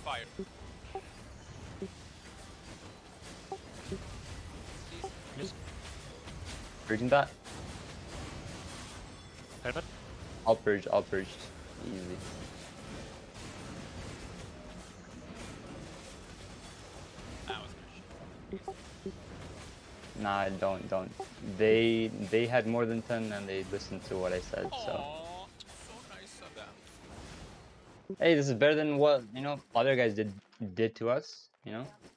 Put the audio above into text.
fire. Miss. Purging that. Helmet. I'll purge. Easy. That was good. Nah, don't. They had more than 10 and they listened to what I said, so. Aww, so nice of them. Hey, this is better than what, other guys did to us,